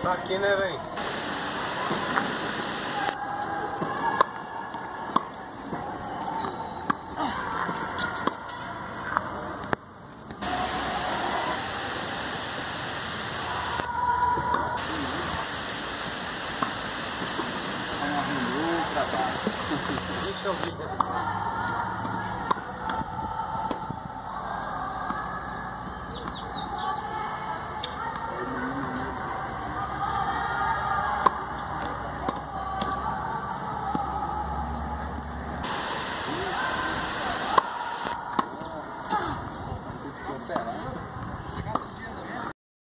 Tá aqui, né, velho? Arrumou pra baixo. Deixa eu ver.